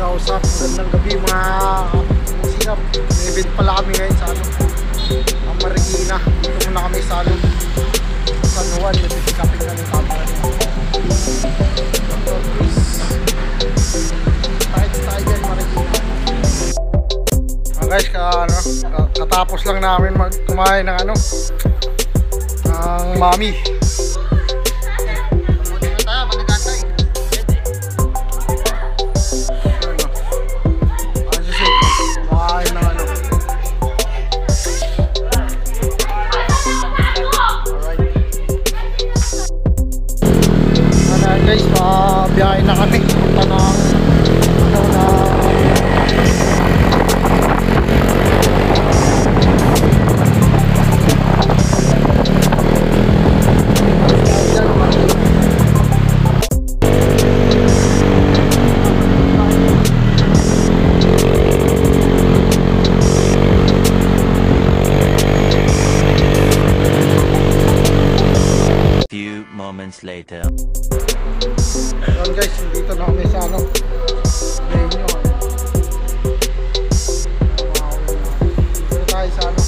kausap. Magandang gabi mga musikap. May event pala kami ngayon sa ano, ang Marikina. Dito muna kami sa ano, San Juan. Nagsisikapin na ng camera niya. Dr. Chris. Tayo dyan Marikina. Guys, katapos lang namin kumain ng ano, ng mami. Guys, biyahe na kami punta ng ano na few moments later. Ayan guys, dito na kami sa ano, venue. Dito tayo sa ano,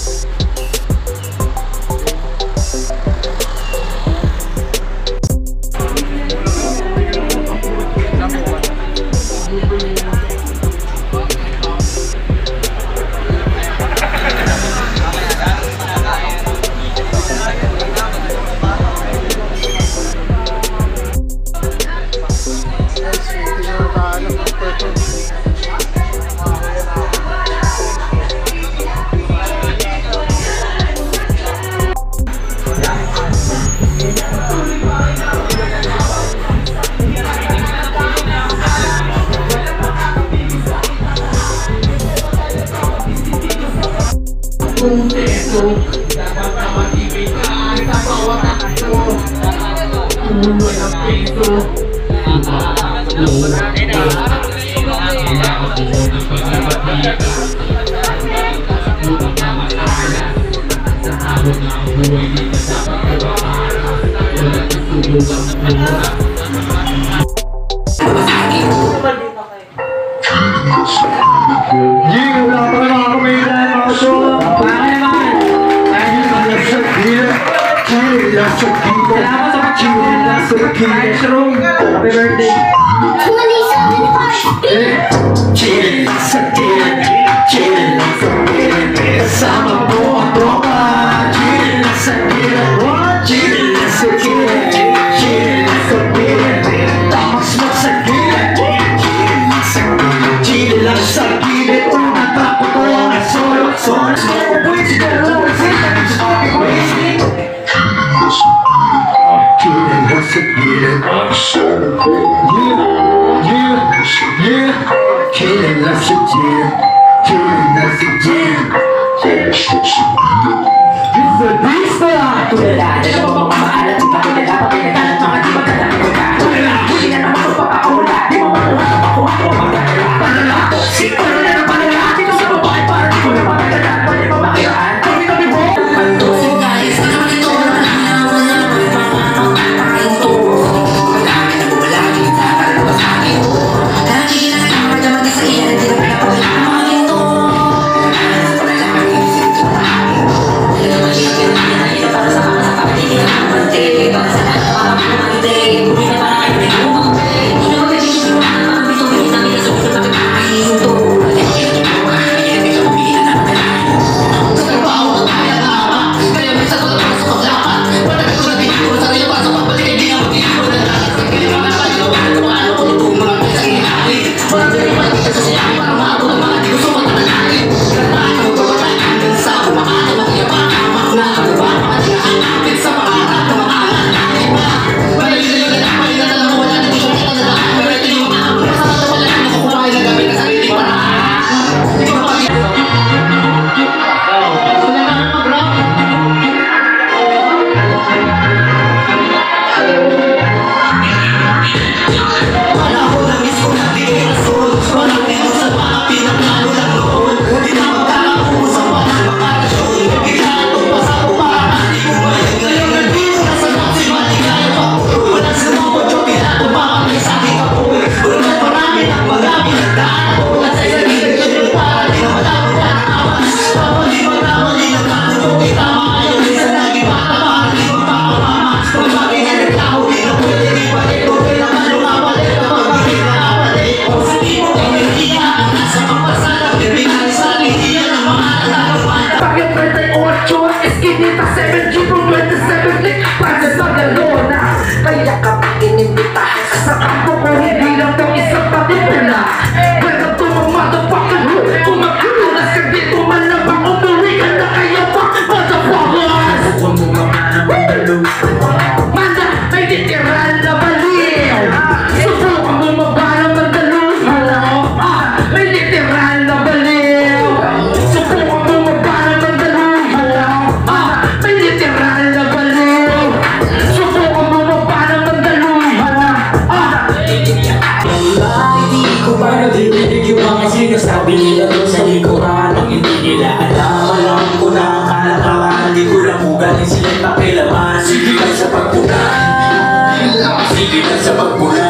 happy birthday. Sinasabi nila doon sa likuran ang hindi nila alam. Alam ko na ang kalakaran, di ko lang ugaling sila'y pakilaman. Sige lang sa pagpunan, sige lang sa pagpunan.